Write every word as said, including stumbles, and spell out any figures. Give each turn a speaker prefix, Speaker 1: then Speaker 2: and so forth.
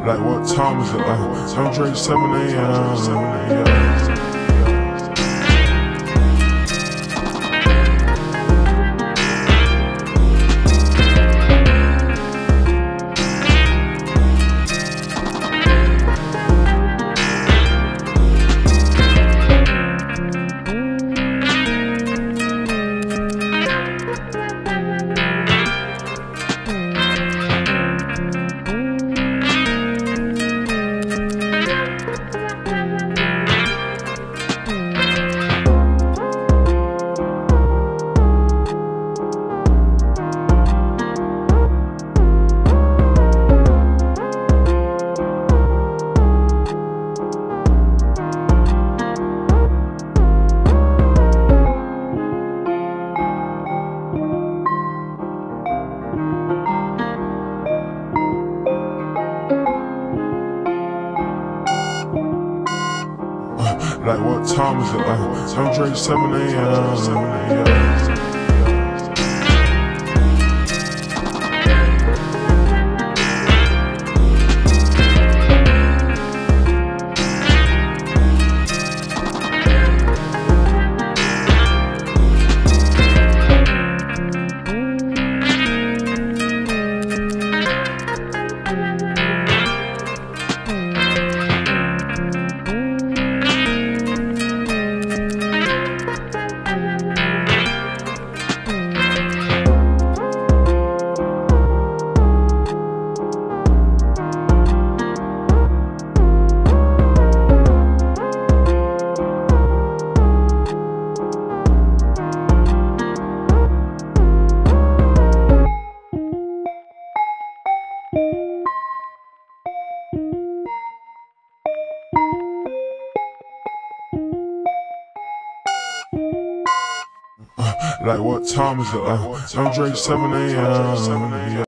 Speaker 1: Like what time is it? Uh, M D R E seven A M Yeah. Like what time is it? Uh, M D R E seven A M Yeah. Like what time is it? Uh, M D R E seven A M Yeah.